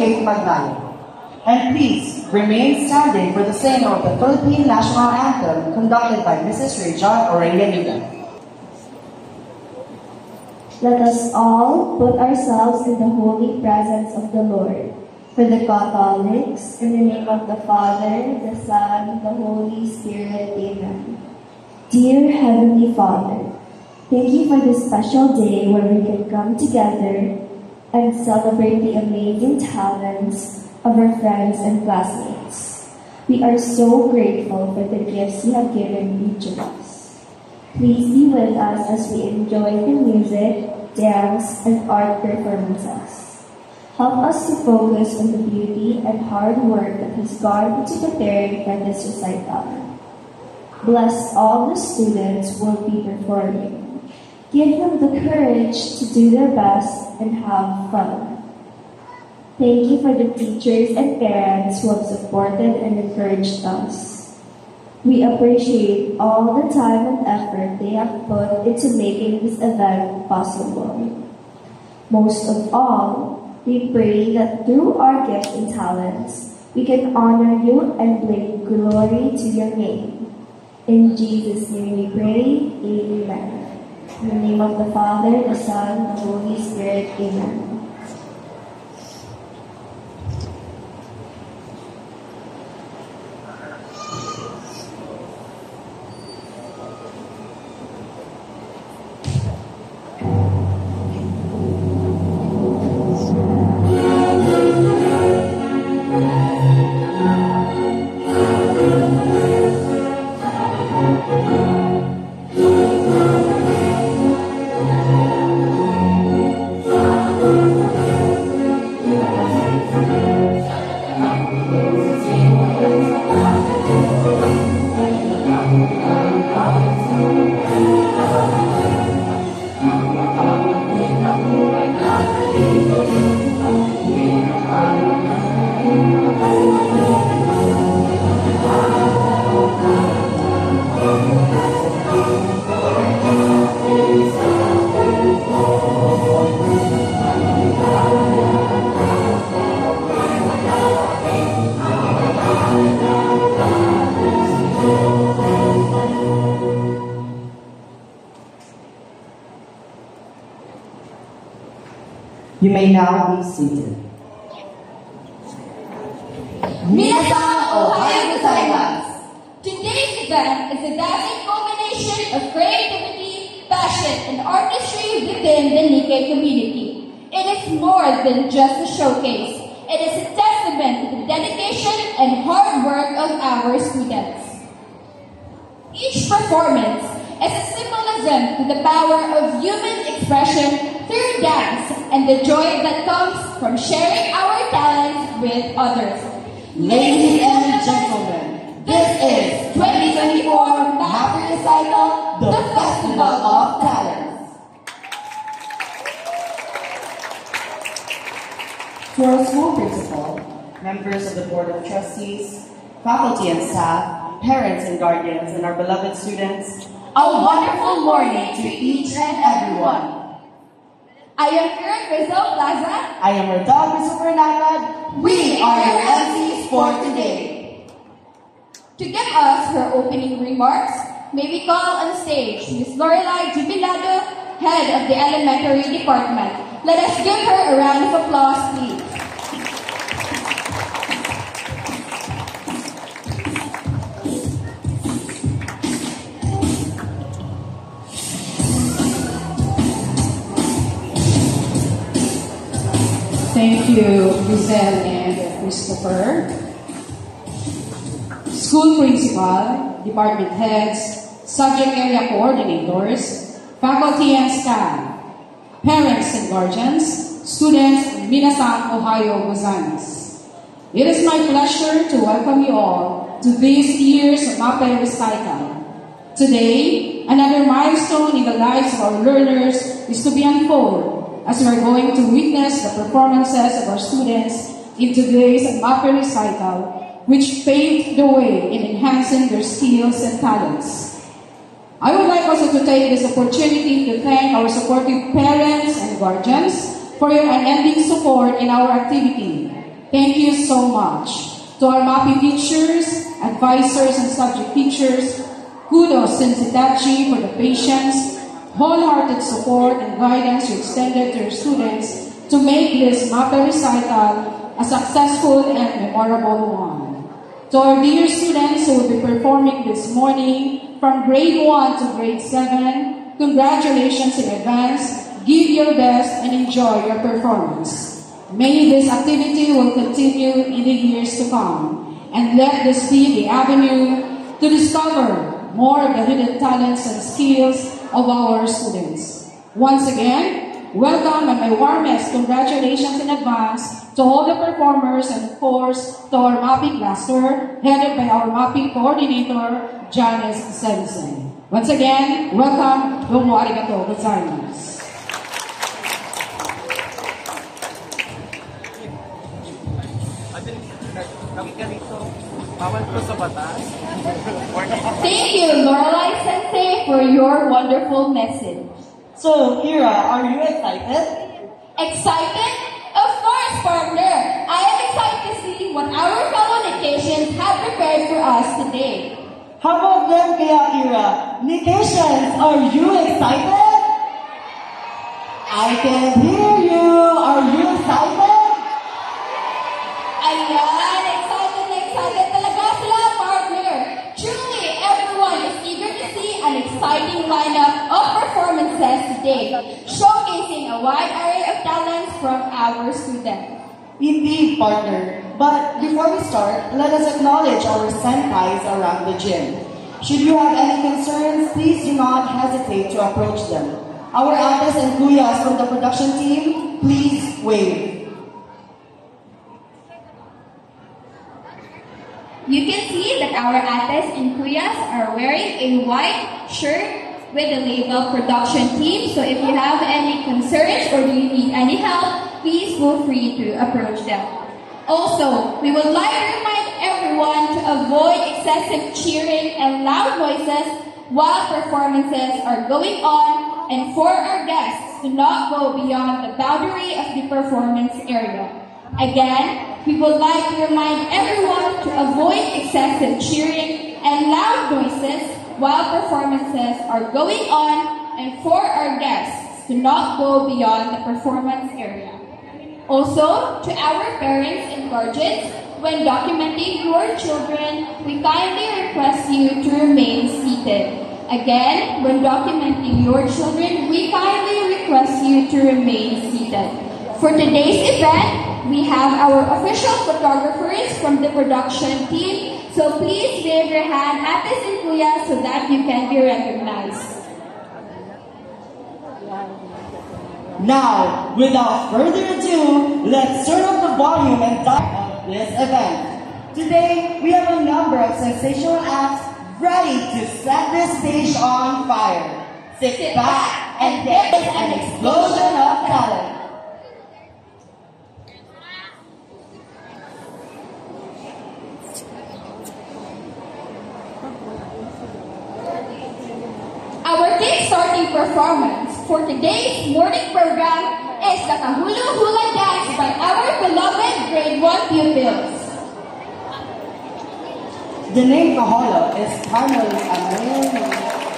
Faith Magnayo. And please remain standing for the singing of the Philippine National Anthem conducted by Mrs. Rejan Aurelia Nuga. Let us all put ourselves in the holy presence of the Lord. For the Catholics, in the name of the Father, the Son, and the Holy Spirit, Amen. Dear Heavenly Father, thank you for this special day where we can come together and celebrate the amazing talents of our friends and classmates. We are so grateful for the gifts you have given each of us. Please be with us as we enjoy the music, dance, and art performances. Help us to focus on the beauty and hard work that has gone into preparing for this recital. Bless all the students who will be performing. Give them the courage to do their best and have fun. Thank you for the teachers and parents who have supported and encouraged us. We appreciate all the time and effort they have put into making this event possible. Most of all, we pray that through our gifts and talents, we can honor you and bring glory to your name. In Jesus' name we pray, Amen. In the name of the Father, the Son, and the Holy Spirit, Amen. You may now be seated. Minasan, Ohio gozaimasu! Today's event is a dazzling culmination of creativity, passion, and artistry within the Pnjkis community. It is more than just a showcase. It is a testament to the dedication and hard work of our students. Each performance is a symbolism to the power of human expression through dance and the joy that comes from sharing our talents with others. Ladies and gentlemen, this is 2024 Mapping Recital, the Festival of Talents. To our school principal, members of the Board of Trustees, faculty and staff, parents and guardians, and our beloved students, a wonderful morning to each and everyone. I am Karen Rizal Plaza. I am Rodal Christopher Nakad. We are your MCs for today. To give us her opening remarks, may we call on stage Ms. Lorelai Jubilado, Head of the Elementary Department. Let us give her a round of applause, please. Thank you, Giselle and Christopher. School principal, department heads, subject area coordinators, faculty and staff, parents and guardians, students in Minasan, Ohio gozaimasu. It is my pleasure to welcome you all to this year's MAPE Recital. Today, another milestone in the lives of our learners is to be unfolded as we are going to witness the performances of our students in today's MAPE Recital, which paved the way in enhancing their skills and talents. I would like also to take this opportunity to thank our supportive parents and guardians for your unending support in our activity. Thank you so much. To our MAPI teachers, advisors, and subject teachers, kudos to Pnjkis for the patience, wholehearted support, and guidance you extended to your students to make this MAPI recital a successful and memorable one. To our dear students who will be performing this morning from grade 1 to grade 7, congratulations in advance. Give your best and enjoy your performance. May this activity will continue in the years to come, and let this be the avenue to discover more of the hidden talents and skills of our students. Once again, welcome and my warmest congratulations in advance to all the performers and of course to our MAPI cluster headed by our MAPI coordinator, Janice Sensen. Once again, welcome. Domo arigatou gozaimasu. Thank you, Lorelai Sensei, for your wonderful message. So, Ira, are you excited? Excited? Of course, partner. I am excited to see what our fellow Pnjkisians have prepared for us today. How about them, kaya Ira? Pnjkisians, are you excited? I can hear you. Are you excited? Ayan, excited talaga sila, partner. Truly, everyone is eager to see an exciting lineup of performances today, showcasing a wide array of talents from our students. Indeed, partner. But before we start, let us acknowledge our senpais around the gym. Should you have any concerns, please do not hesitate to approach them. Our ates and kuyas from the production team, please wave. You can see that our ates and kuyas are wearing a white shirt with the label production team. So if you have any concerns or do you need any help, please feel free to approach them. Also, we would like to remind everyone to avoid excessive cheering and loud noises while performances are going on, and for our guests to not go beyond the boundary of the performance area. Again, we would like to remind everyone to avoid excessive cheering and loud noises while performances are going on, and for our guests to not go beyond the performance area. Also, to our parents and guardians, when documenting your children, we kindly request you to remain seated. Again, when documenting your children, we kindly request you to remain seated. For today's event, we have our official photographers from the production team, so please wave your hand at this and kuya so that you can be recognized. Now, without further ado, let's turn up the volume and dive of this event. Today, we have a number of sensational acts ready to set this stage on fire. Sit back and there is an explosion of talent. Our kick-starting performance for today's morning program is the Kahulu Hula Dance by our beloved grade 1 pupils. The name Kaholo is primarily a male name.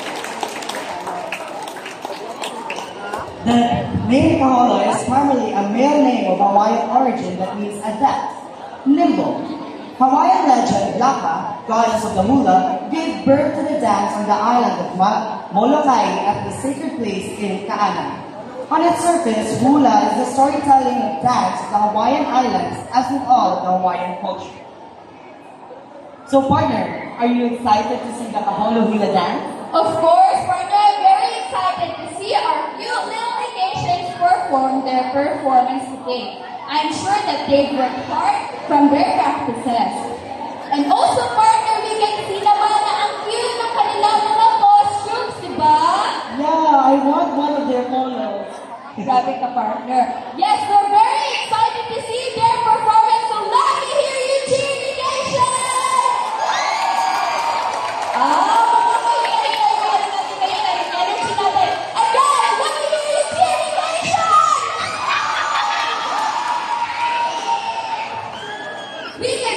The name Kaholo is primarily a male name of Hawaiian origin that means adept, nimble. Hawaiian legend Laka, goddess of the hula, gave birth to the dance on the island of Molokai at the sacred place in Kaana. On its surface, hula is the storytelling of dance of the Hawaiian Islands, as with all of the Hawaiian culture. So, partner, are you excited to see the Kaholo Hula dance? Of course, partner, I'm very excited to see our cute little Pnjkisians perform their performance today. I'm sure that they've worked hard from their practices. And also, partner, we can see naman na ang cute ng kanilang mga costumes, diba? Yeah, I want one of their polos. Grabe ka, partner. Yes, we're very excited to see their performance, so let me hear you cheer, Pnjkisians!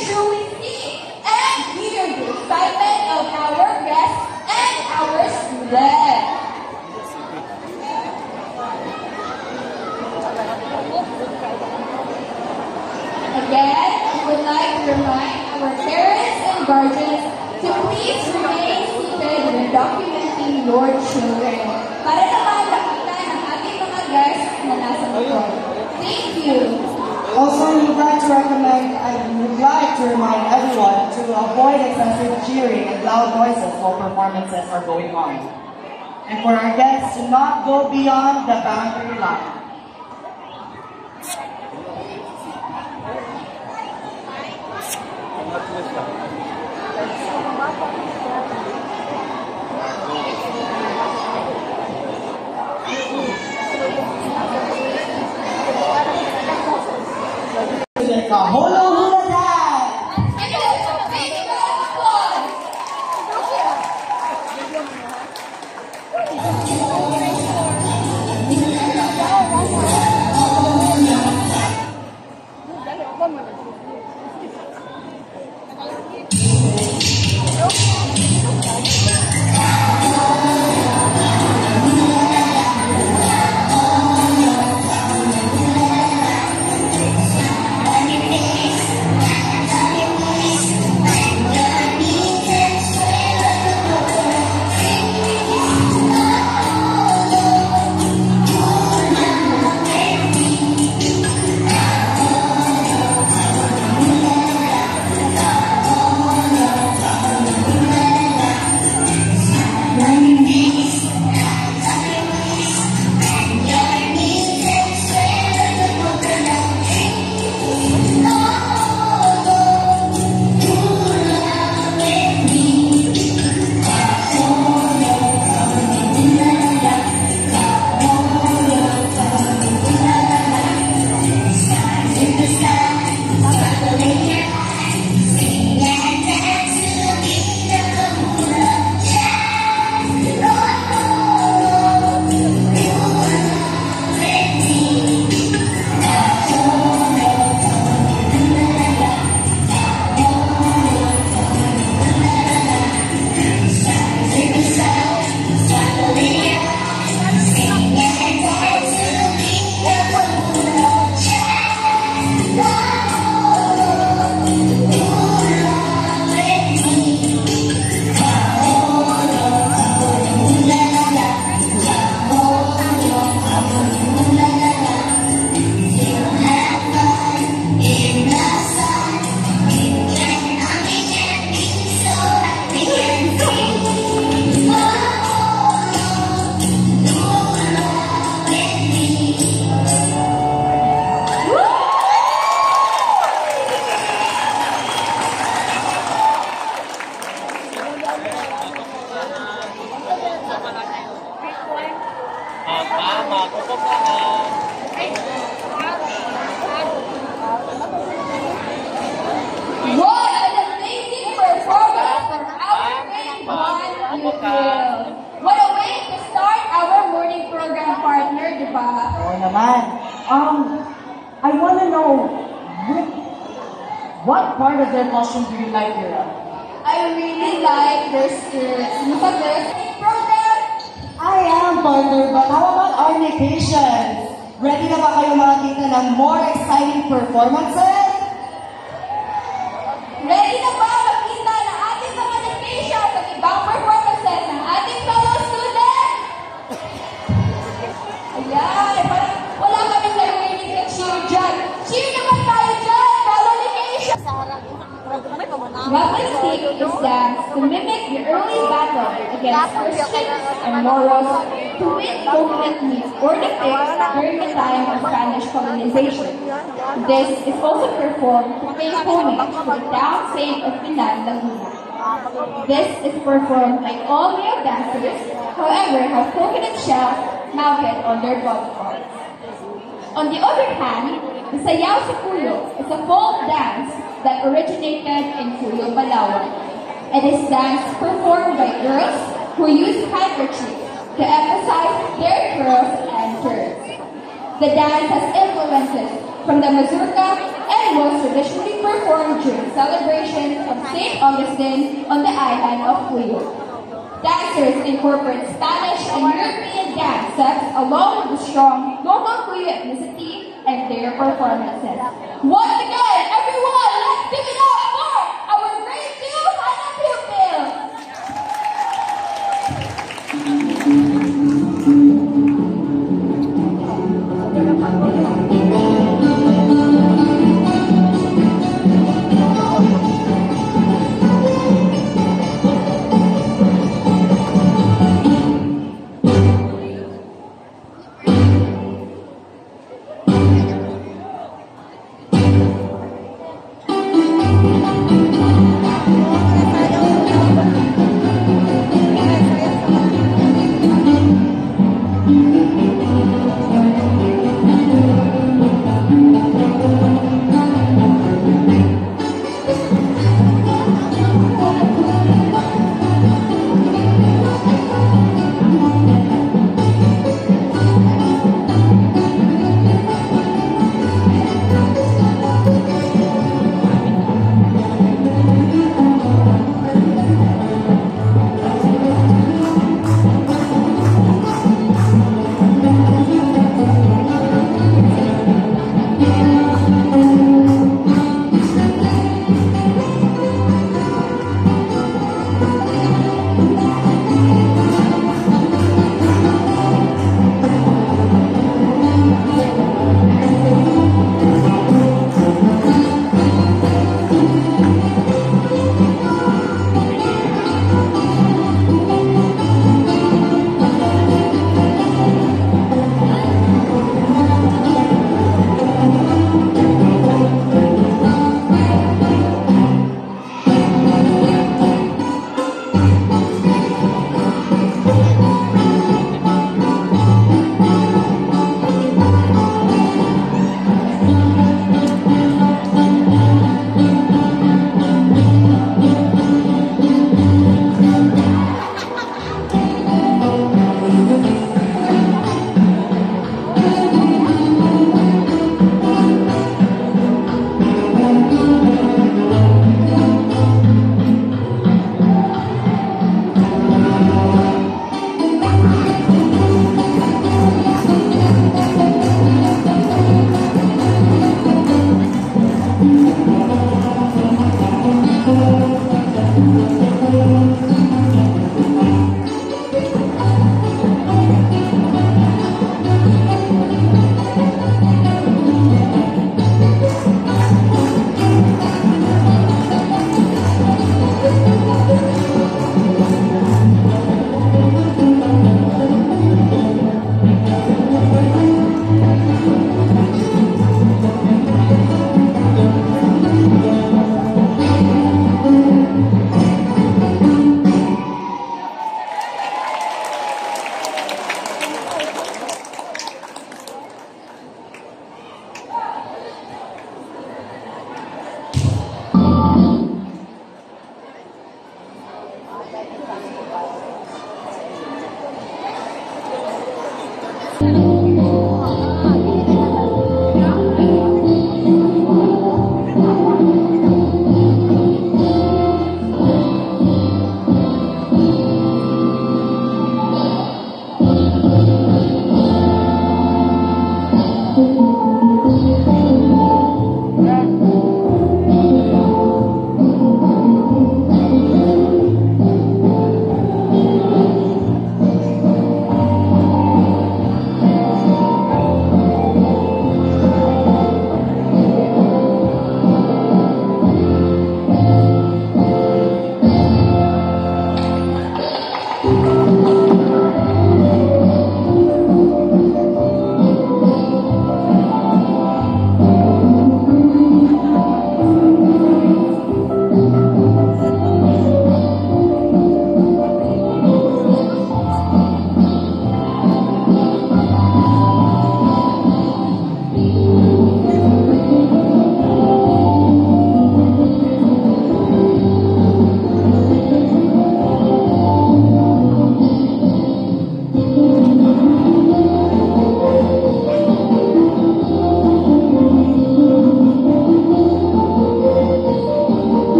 truly see and hear the excitement of our guests and our students. Again, we would like to remind our parents and guardians to please remain seated when documenting your children para naman makita ng ating mga guests na nasa likod. Thank you. Also, we would like to remind everyone to avoid excessive cheering and loud noises while performances are going on. And for our guests to not go beyond the boundary line. The hula hula dance! What an amazing performance from our grade 1 pupil. What a way to start our morning program, partner, di ba? Oo naman. I want to know, what part of their costume do you like, Ira? I really like their skirts. Look at their program. I am, partner, but how about our vacations? Ready na ba kayo makakita ng more exciting performances? Ready na ba makita na ating mga vacation sa ibang performances ng ating fellow students? Ayan, parang wala kaming narinig na cheer dyan. Cheer naman tayo dyan, fellow vacation! What we seek is dance to mimic the early battle against Christians and Moros to win ultimately or defeat during the time of Spanish colonization. This is also performed to pay homage to the town saint of Pinan, Laguna. This is performed by all male dancers, however, have coconut shells mounted on their body parts. On the other hand, the Sayaw si Puyo is a folk dance that originated in Puyo, Palawan. It is dance performed by girls who use handkerchiefs to emphasize their curls and turns. The dance has influences from the mazurka and was traditionally performed during celebrations of St. Augustine on the island of Cuyo. Dancers incorporate Spanish and European dance steps along with the strong local Cuyo ethnicity and their performances. Once again, everyone, let's give it up for our grade 2 Hana pupils!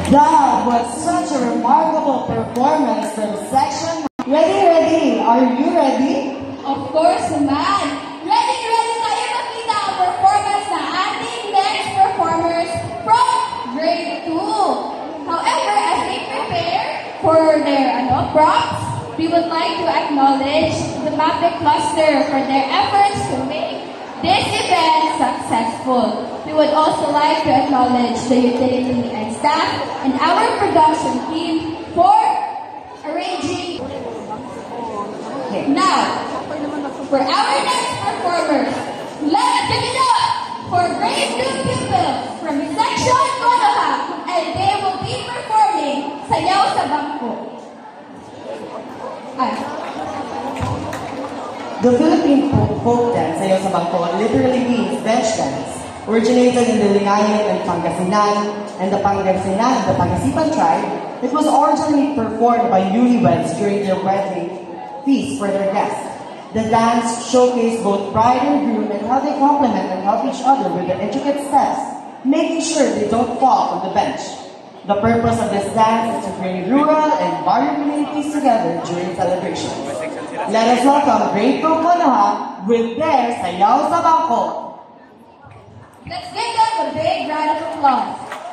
That was such a remarkable performance from section. Ready? Are you ready? Of course naman! Ready tayo makita ang performance ng ating next performers from grade 2. However, as they prepare for their props, we would like to acknowledge the MAPE cluster for their efforts to make this event successful. We would also like to acknowledge the utility and staff and our production team for arranging. Now, for our next performers, let's give it up for grade 2 pupils from section Konoha, and they will be performing Sayaw sa Bangko. The Philippine folk dance, Sayaw sa Bangko, literally means bench dance. Originated in the Lingayen and Pangasinan and the Pangasipan tribe, it was originally performed by newlyweds during their wedding feast for their guests. The dance showcased both bride and groom and how they complement and help each other with the intricate steps, making sure they don't fall from the bench. The purpose of this dance is to bring rural and barrio communities together during celebrations. Let us welcome Grade 2 Konoha with their Sayaw sa Bangko. Let's give them a big round of applause.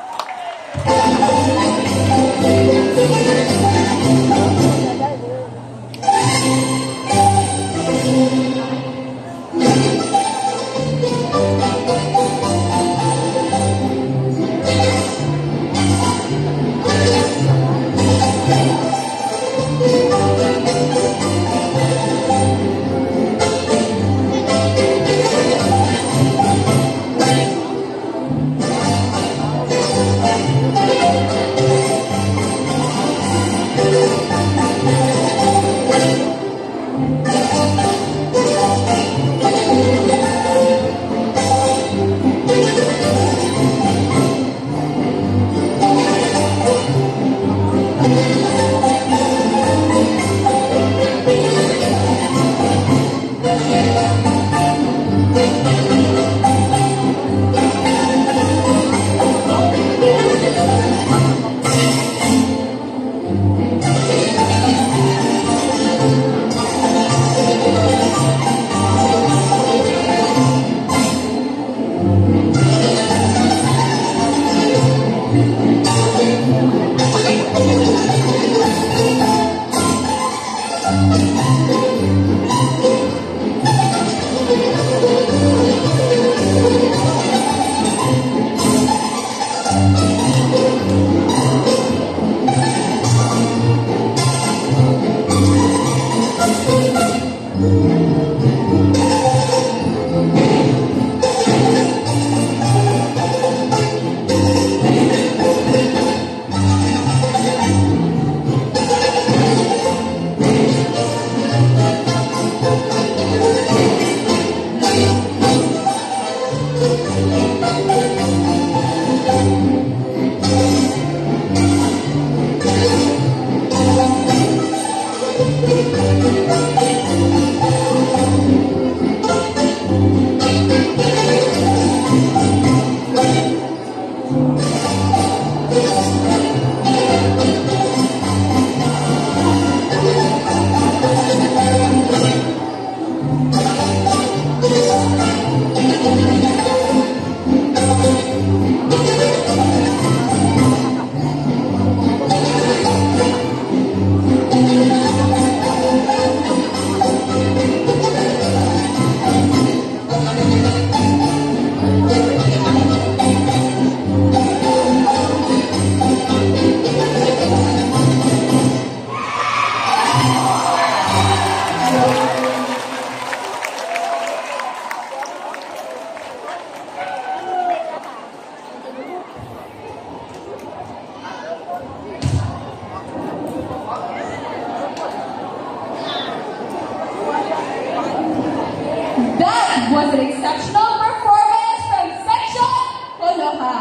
Was an exceptional performance from section Konoha.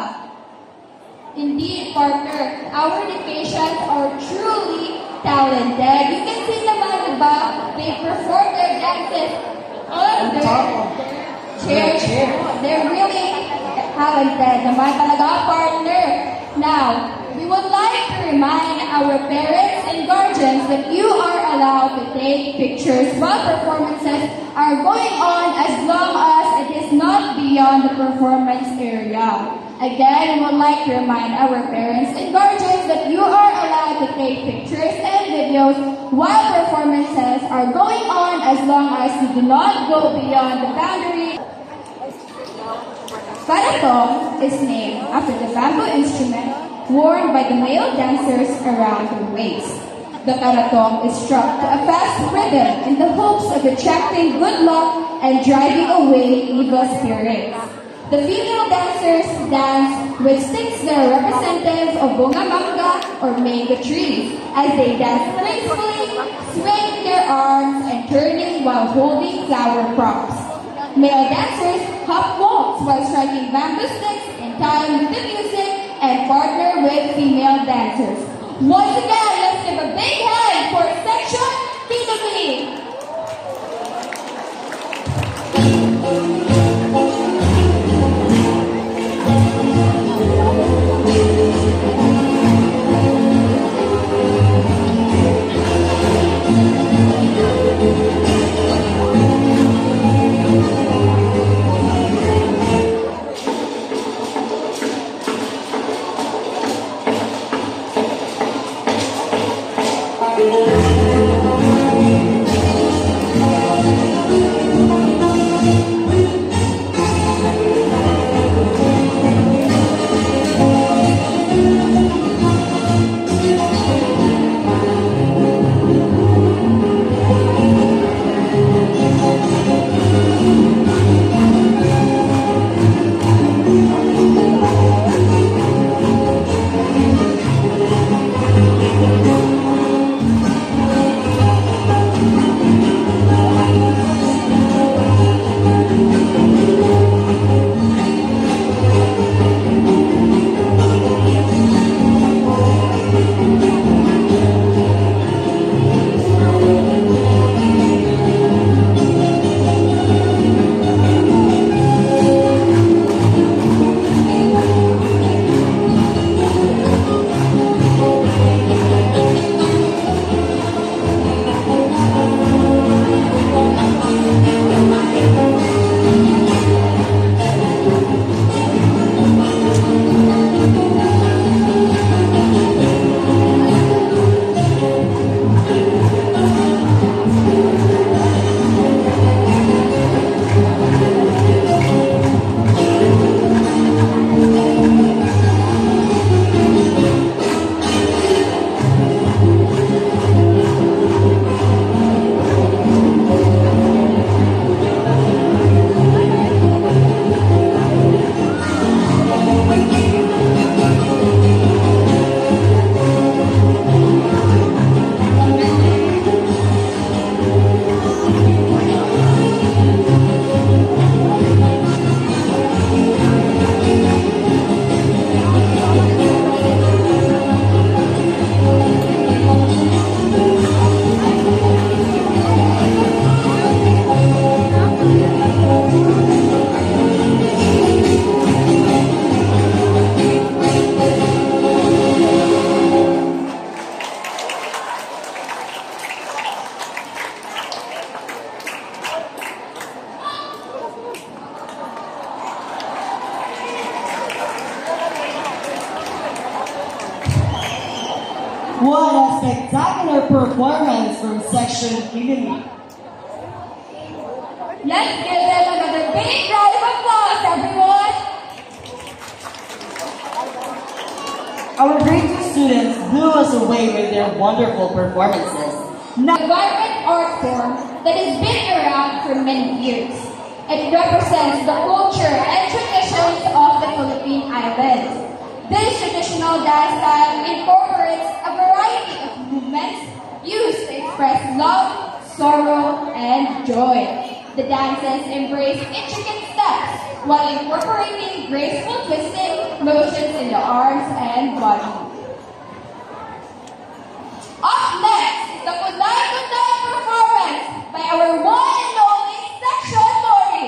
Indeed, partner, our educations are truly talented. You can see naman, diba? They perform their dances on their chair. They're really talented naman talaga, partner. Now, we would remind our parents and guardians that you are allowed to take pictures while performances are going on as long as it is not beyond the performance area. Again, we would like to remind our parents and guardians that you are allowed to take pictures and videos while performances are going on as long as you do not go beyond the boundary. Karatong is named after the bamboo instrument worn by the male dancers around the waist. The karatong is struck to a fast rhythm in the hopes of attracting good luck and driving away evil spirits. The female dancers dance with sticks that are representative of bunga manga or mango trees as they dance gracefully, swinging their arms and turning while holding flower props. Male dancers hop waltz while striking bamboo sticks in time with the music and partner with female dancers. Once again, let's give a big hand for section Pnjkis. What a spectacular performance from Section Pnjkis. Let's give them another big round of applause, everyone. Our grade 2 students blew us away with their wonderful performances. Now, a vibrant art form that has been around for many years. It represents the culture and traditions of the Philippine Islands. This traditional dance style incorporates a variety of movements used to express love, sorrow, and joy. The dances embrace intricate steps while incorporating graceful twisting motions in the arms and body. Up next, the Kunday performance by our one and only Section Lori.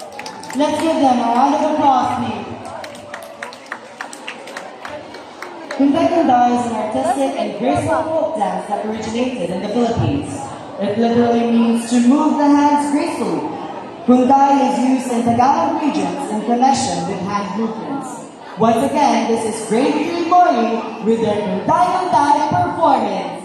Let's give them a round of applause, please. Pnjkis is an artistic and graceful folk dance that originated in the Philippines. It literally means to move the hands gracefully. Pnjkis is used in Tagalog regions in connection with hand movements. Once again, this is Grade 3 Mori with their Pnjkis performance.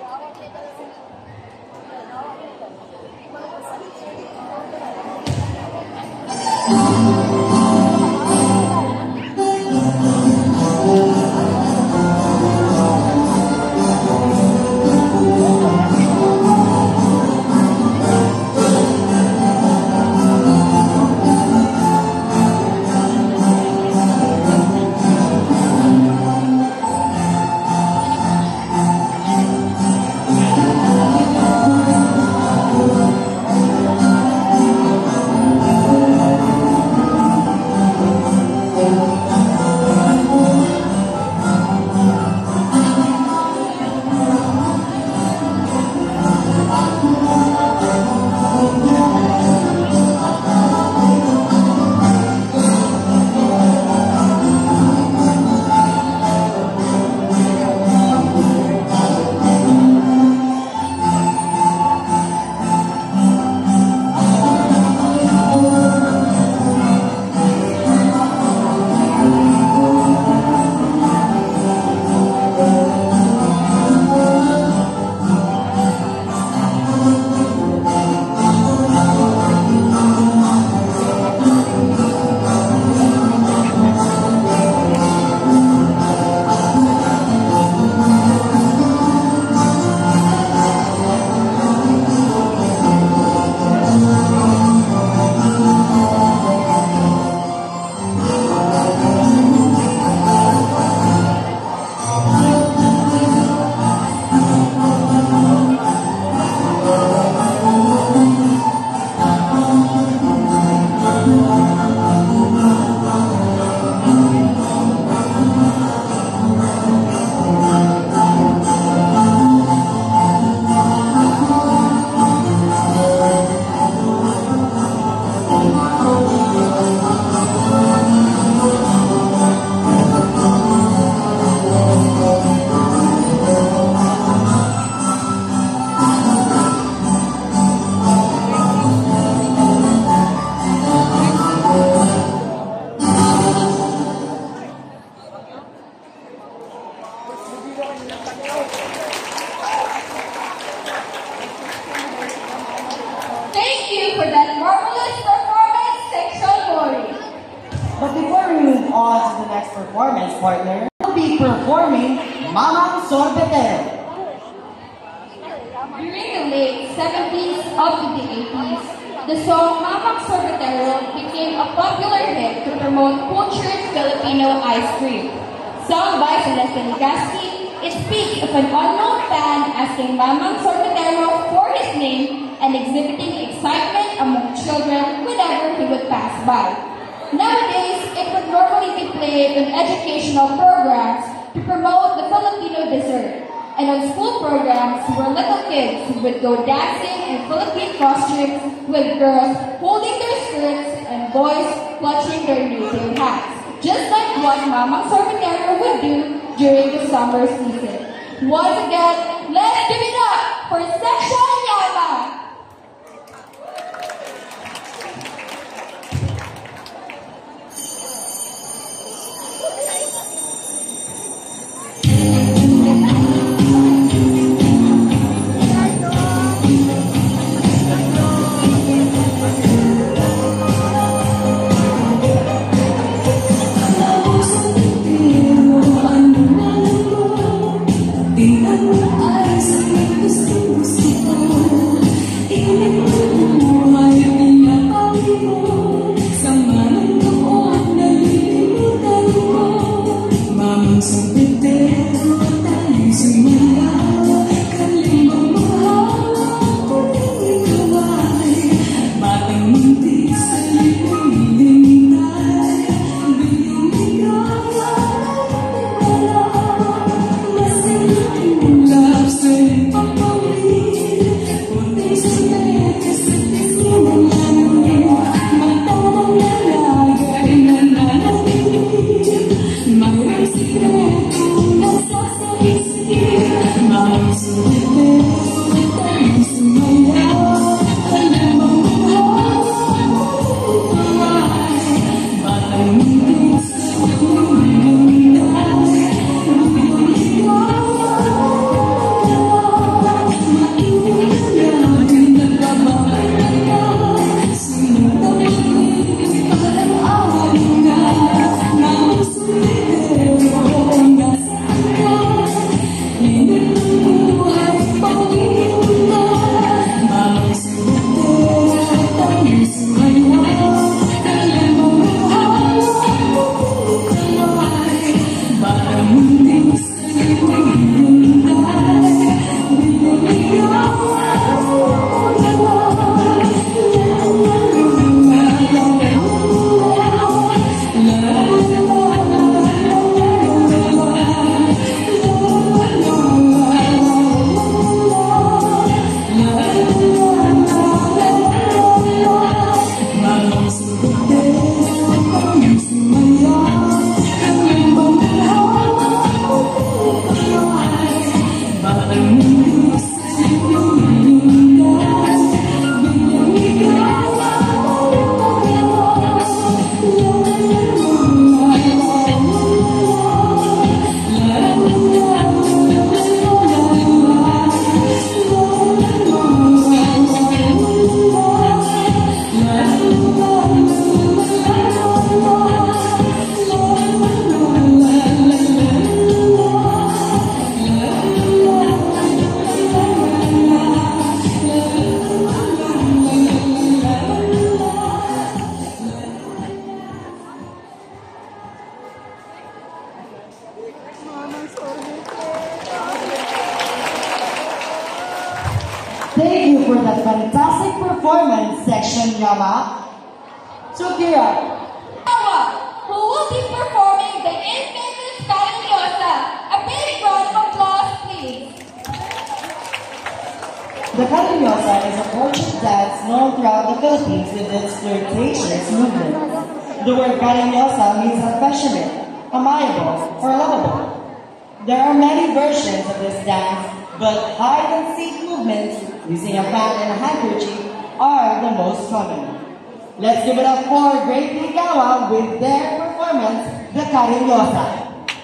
Thank you for that marvelous performance, Section Mori. But before we move on to the next performance, partner, we'll be performing Mamang Sorbetero. During the late 70s up to the 80s, the song Mamang Sorbetero became a popular hit to promote cultured Filipino ice cream. Sung by Pnjkis, it speaks of an unknown fan asking Mamang Sorbetero for his name and exhibiting excitement among children whenever he would pass by. Nowadays, it would normally be played in educational programs to promote the Filipino dessert, and on school programs where little kids would go dancing in Philippine costumes with girls holding their skirts and boys clutching their native hats, just like what Mamang Sorbetero would do during the summer season. Once again, let's give it up for Section Yama! Secreto Thank you for that fantastic performance, Section Yama. Sukira. Awa, who will be performing the infamous Carinyosa. A big round of applause, please. The Carinyosa is a Portuguese dance known throughout the Philippines with its flirtatious movement. The word Carinyosa means affectionate, amiable, or lovable. There are many versions of this dance, but hide-and-seek movements using a fan and a handkerchief are the most common. Let's give it up for Great Pnjkis with their performance, the Carinyosa.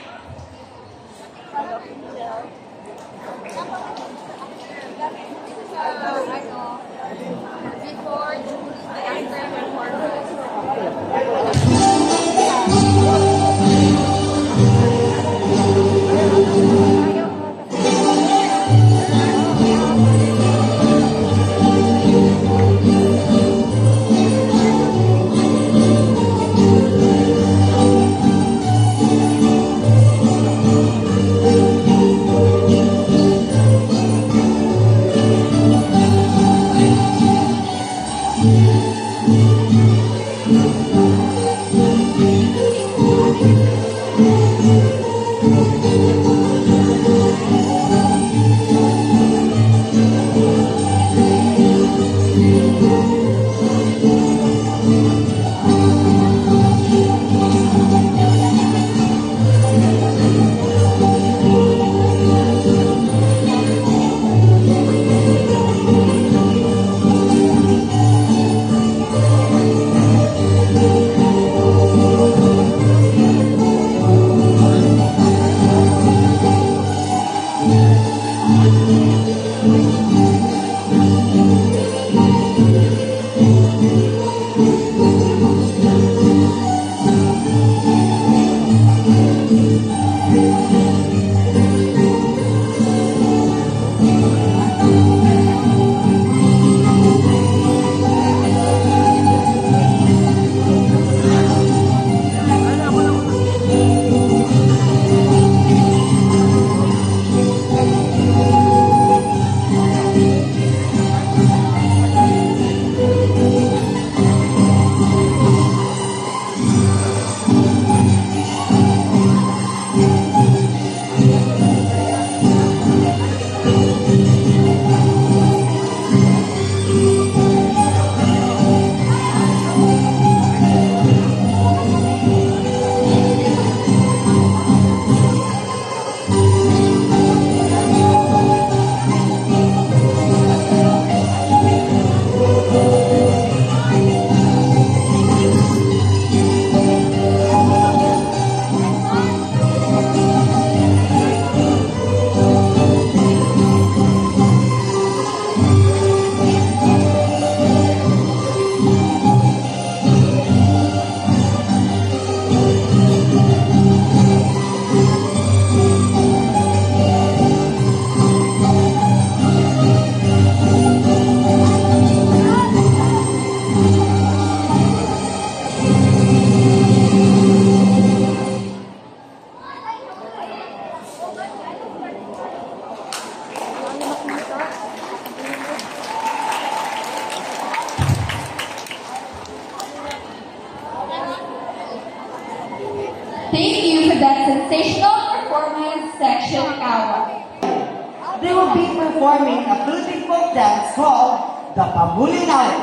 Thank you for that sensational performance, Section Kawa. They will be performing a Philippine folk dance called the Pamulinaw.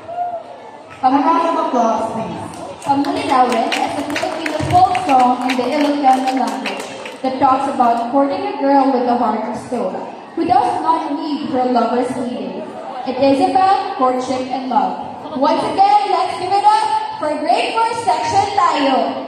A round of applause, please. Pamulinawen is a Filipino folk song in the Ilocano language that talks about courting a girl with a heart of stone who does not need her lover's pleading. It is about courtship and love. Once again, let's give it up for grade 4 section tayo.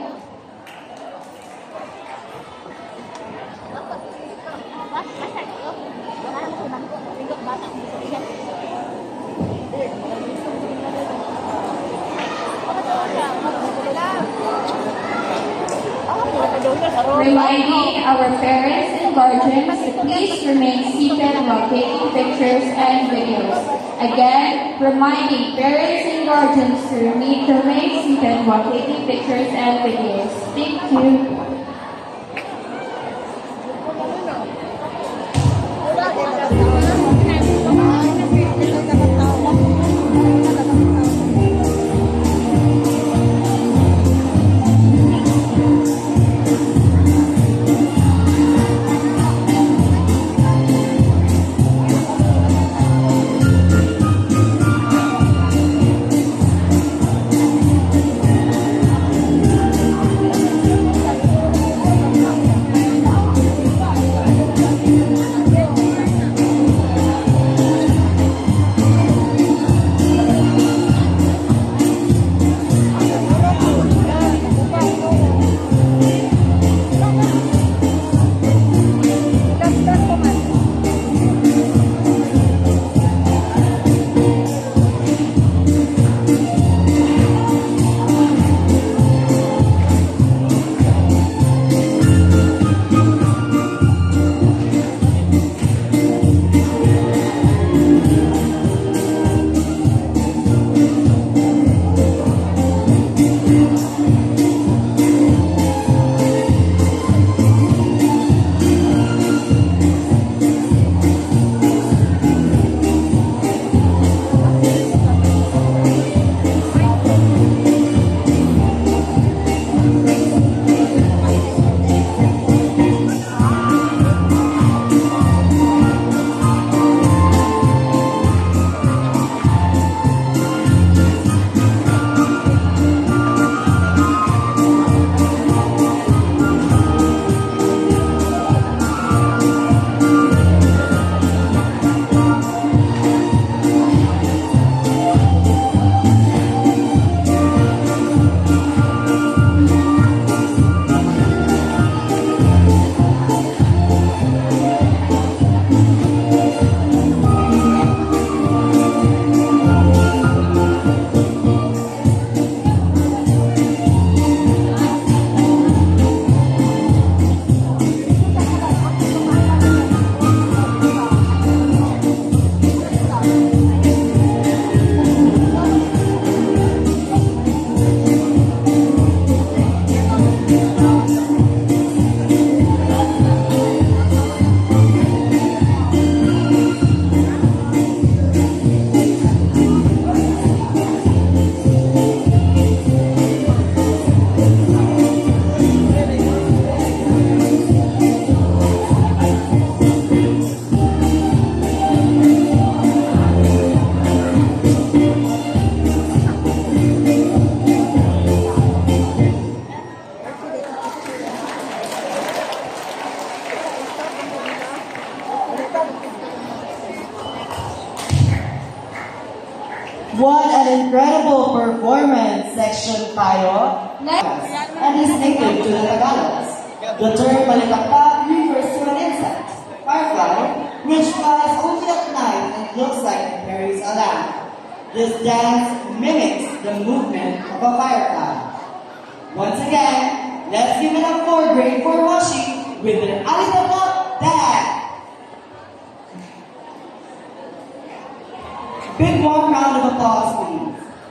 Reminding our parents and guardians to please remain seated while taking pictures and videos. Again, reminding parents and guardians to remain seated while taking pictures and videos. Thank you. What an incredible performance, Section tayo. And is native to the Tagalogs. The term Balitaktak refers to an insect, firefly, which flies only at night and looks like it carries a lamp. This dance mimics the movement of a firefly. Once again, let's give it up for grade 4 Washi with their Alitaktak dance. Big warm round of applause, please.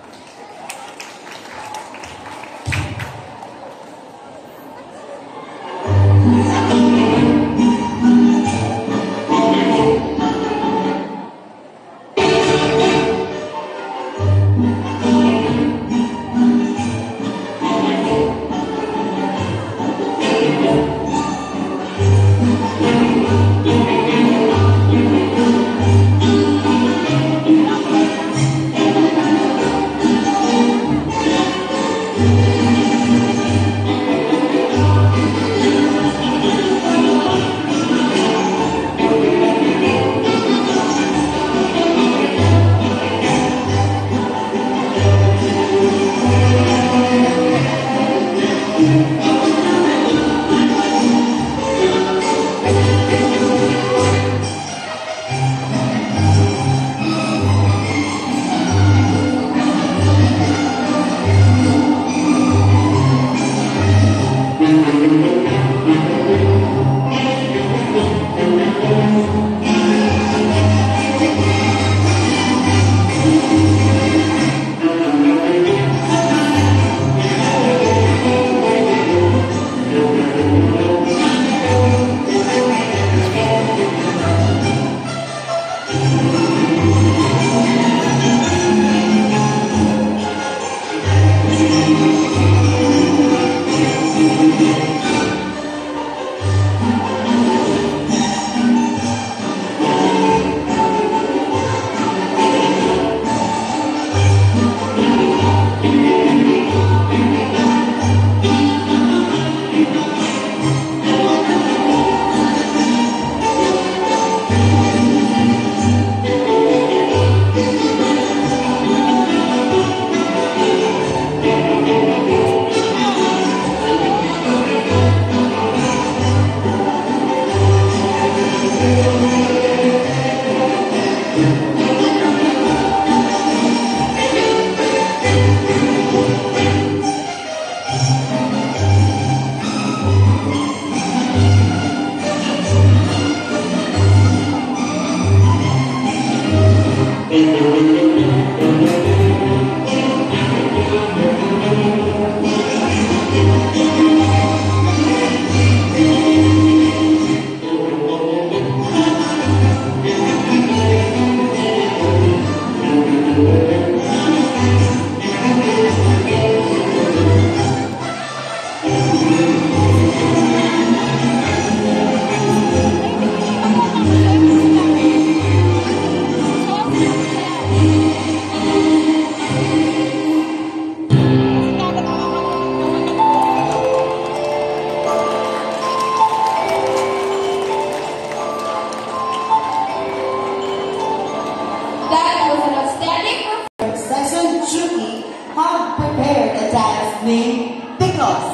named Pnjkis.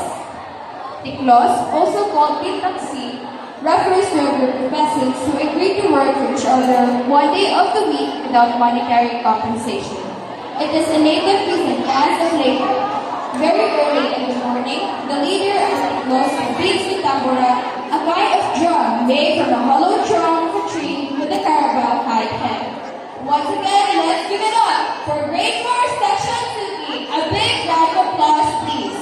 Pnjkis, also called Pnjkis, refers to a group of peasants who agree to work for each other one day of the week without monetary compensation. It is a native cuisine as of labor. Very early in the morning, the leader of Pnjkis beats the tambura, a kind of drum made from a hollow trunk of a tree with a carabao tied head. Once again, let's give it up for grade 4 section Suki. A big round of applause, please.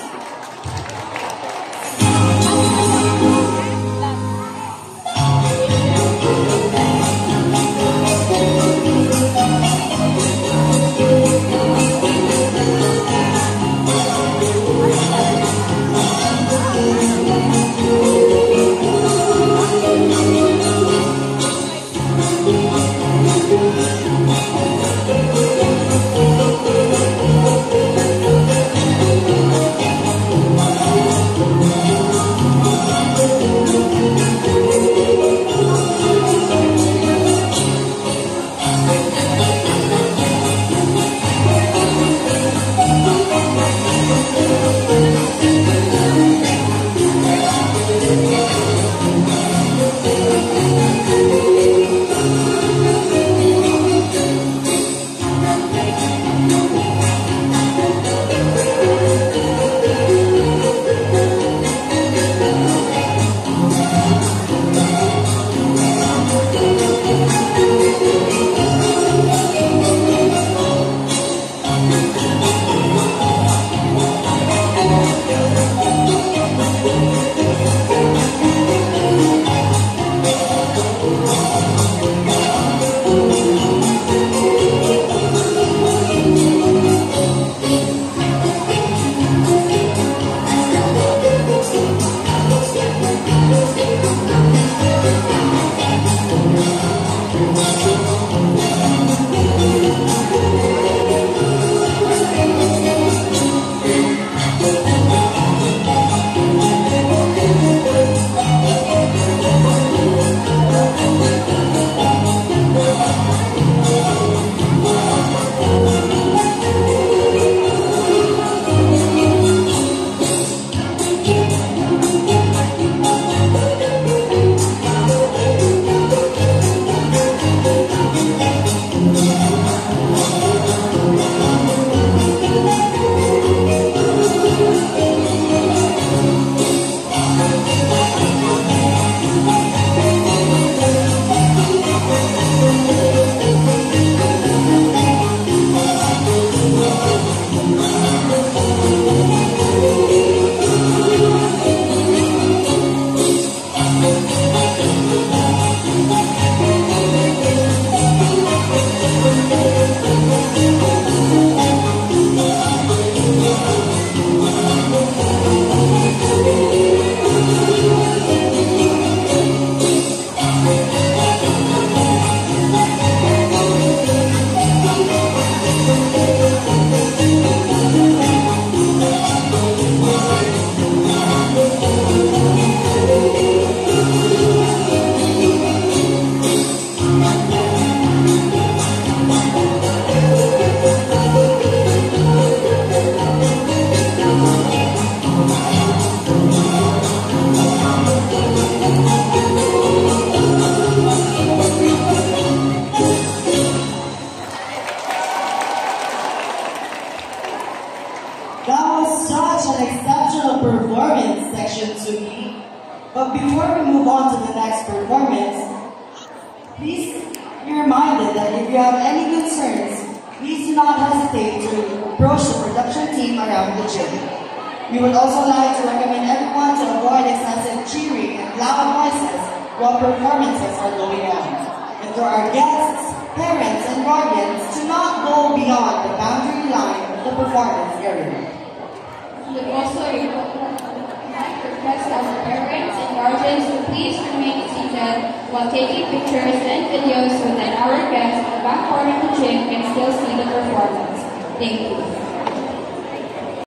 That was such an exceptional performance, Section 2B. But before we move on to the next performance, please be reminded that if you have any concerns, please do not hesitate to approach the production team around the gym. We would also like to recommend everyone to avoid excessive cheering and loud noises while performances are going on. And for our guests, parents, and guardians, to not go beyond the boundary line of the performance area. We would also request our parents and guardians to please remain seated while taking pictures and videos so that our guests in the back part of the gym can still see the performance. Thank you.